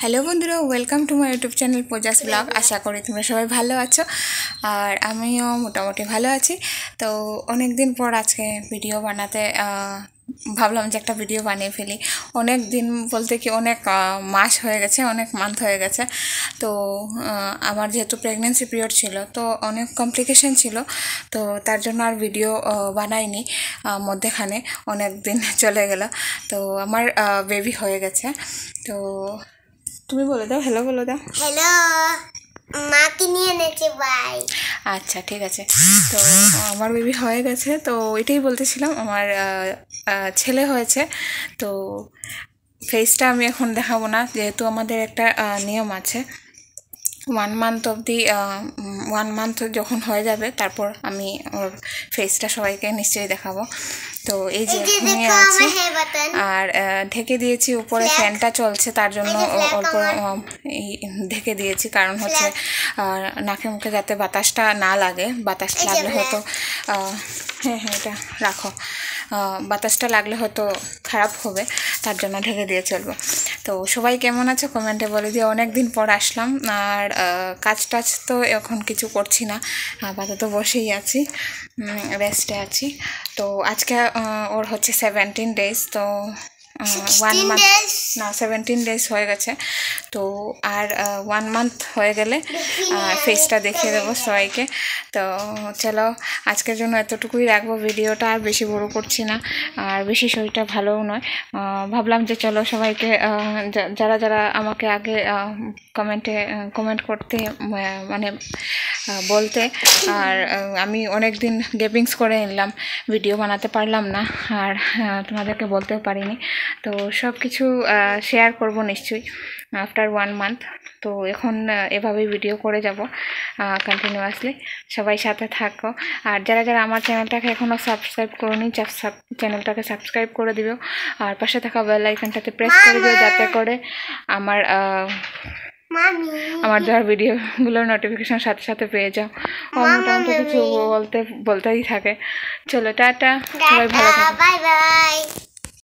Hello বন্ধুরা, welcome to my YouTube channel Puja's blog. আশা করি তোমরা সবাই ভালো আছো আর আমিও মোটামুটি ভালো আছি। তো অনেক দিন পর আজকে ভিডিও বানাতে ভাবলাম যে একটা ভিডিও বানিয়ে ফেলি। অনেক দিন বলতে কি অনেক মাস হয়ে গেছে, অনেক মান্থ হয়ে গেছে। তো আমার যেহেতু প্রেগনেন্সি পিরিয়ড ছিল, তো অনেক কমপ্লিকেশন ছিল, তো তার জন্য আর ভিডিও বানাইনি। মধ্যেখানে অনেক দিন চলে গেল। তো আমার বেবি হয়ে গেছে। তো তুমি বলে দাও, হ্যালো বলে দাও। হ্যালো, মাকে নিয়ে নেছে বাই। আচ্ছা, ঠিক আছে। তো আমার বেবি হয়ে গেছে, তো এটাই বলতেছিলাম, আমার ছেলে হয়েছে। তো ফেসটা আমি এখন দেখাবো না, যেহেতু আমাদের একটা নিয়ম আছে 1 মান্থ অবধি। 1 মান্থ যখন হয়ে যাবে তারপর আমি ওর ফেসটা সবাইকে নিশ্চয়ই দেখাবো। তো এই যে ঘুমিয়ে আছে আর ঢেকে দিয়েছি, উপরে ফ্যানটা চলছে তার জন্য অল্প ঢেকে দিয়েছি, কারণ হচ্ছে নাকে মুখে যাতে বাতাসটা না লাগে। বাতাস লাগলে হয়তো হ্যাঁ, এটা রাখো, বাতাসটা লাগলে হয়তো খারাপ হবে, তার জন্য ঢেকে দিয়ে চলবো। তো সবাই কেমন আছে কমেন্টে বলে দিয়ে। অনেক দিন পর আসলাম আর কাজ টাজ তো এখন কিছু করছি না, আপাতত বসেই আছি, রেস্টে আছি। তো আজকে ওর হচ্ছে 17 ডেজ। তো 1 মান্থ না, 17 ডেজ হয়ে গেছে। তো আর 1 মান্থ হয়ে গেলে ফেসটা দেখিয়ে দেবো সবাইকে। তো চলো, আজকের জন্য এতটুকুই রাখবো ভিডিওটা, আর বেশি বড় করছি না, আর বেশি শরীরটা ভালোও নয়। ভাবলাম যে চলো সবাইকে, যারা যারা আমাকে আগে কমেন্ট করতে মানে বলতে, আর আমি অনেক দিন গ্যাপিংস করে নিলাম, ভিডিও বানাতে পারলাম না, আর তোমাদেরকে বলতেও পারিনি। তো সব কিছু শেয়ার করব নিশ্চয়ই আফটার 1 মান্থ। তো এখন এভাবেই ভিডিও করে যাব কন্টিনিউয়াসলি। সবাই সাথে থাকো, আর যারা যারা আমার চ্যানেলটাকে এখনও সাবস্ক্রাইব করোনি, চ্যানেলটাকে সাবস্ক্রাইব করে দিও, আর পাশে থাকা বেল আইকনটাতে প্রেস করে দিও, যাতে করে আমার দেওয়ার ভিডিওগুলোর নোটিফিকেশন সাথে সাথে পেয়ে যাও। মোটামুটি কিছু বলতেই থাকে। চলো, টাটা, সবাই ভালো থাকো, বাই বাই।